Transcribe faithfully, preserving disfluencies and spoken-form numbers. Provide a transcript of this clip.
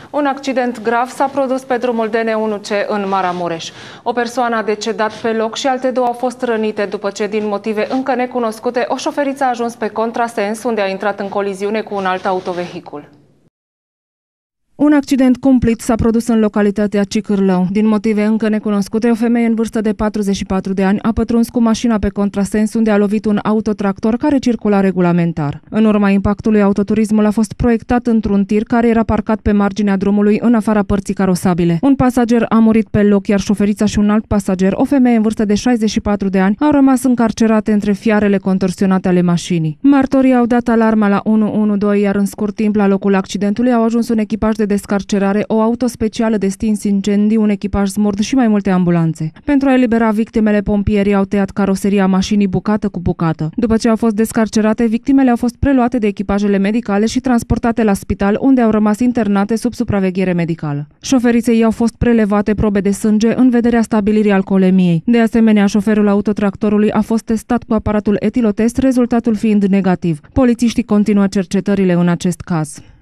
Un accident grav s-a produs pe drumul D N unu C în Maramureș. O persoană a decedat pe loc și alte două au fost rănite după ce, din motive încă necunoscute, o șoferiță a ajuns pe contrasens, unde a intrat în coliziune cu un alt autovehicul. Un accident cumplit s-a produs în localitatea Cicârlău. Din motive încă necunoscute, o femeie în vârstă de patruzeci și patru de ani a pătruns cu mașina pe contrasens, unde a lovit un autotractor care circula regulamentar. În urma impactului, autoturismul a fost proiectat într-un tir care era parcat pe marginea drumului, în afara părții carosabile. Un pasager a murit pe loc, iar șoferița și un alt pasager, o femeie în vârstă de șaizeci și patru de ani, au rămas încarcerate între fiarele contorsionate ale mașinii. Martorii au dat alarma la unu unu doi, iar în scurt timp la locul accidentului au ajuns un echipaj de descarcerare, o auto specială de stins incendii, un echipaj smurd și mai multe ambulanțe. Pentru a elibera victimele, pompierii au tăiat caroseria mașinii bucată cu bucată. După ce au fost descarcerate, victimele au fost preluate de echipajele medicale și transportate la spital, unde au rămas internate sub supraveghere medicală. Șoferiței au fost prelevate probe de sânge în vederea stabilirii alcoolemiei. De asemenea, șoferul autotractorului a fost testat cu aparatul etilotest, rezultatul fiind negativ. Polițiștii continuă cercetările în acest caz.